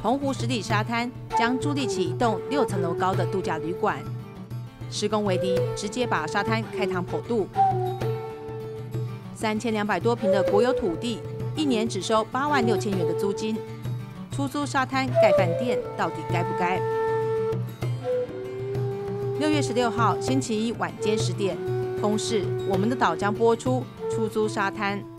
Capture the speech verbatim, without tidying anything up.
澎湖十里沙滩将筑立起一栋六层楼高的度假旅馆，施工为第，直接把沙滩开膛破肚。三千两百多坪的国有土地，一年只收八万六千元的租金，出租沙滩盖饭店，到底该不该？六月十六号星期一晚间十点，公视《我们的岛》将播出出租沙滩。